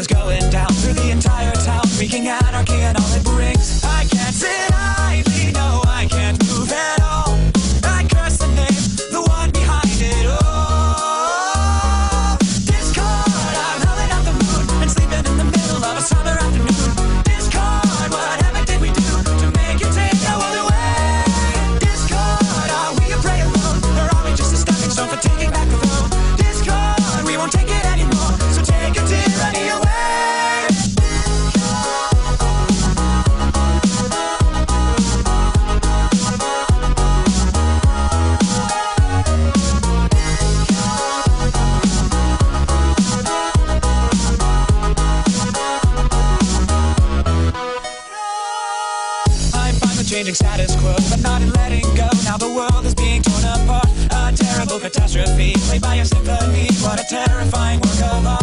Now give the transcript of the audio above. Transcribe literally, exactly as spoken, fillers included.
is going down through the entire town, wreaking anarchy and all it brings. I can't sit idly, no, I can't move at all. I curse the name, the one behind it all. Discord, I'm howling at the moon and sleeping in the middle of a summer afternoon. Discord, whatever did we do to make you take our world away? Discord, are we a prey alone, or are we just a stepping stone for taking back the road? Discord, we won't take it anymore, so take your tyranny away. Changing status quo, but not in letting go. Now the world is being torn apart. A terrible catastrophe, played by a symphony. What a terrifying work of art.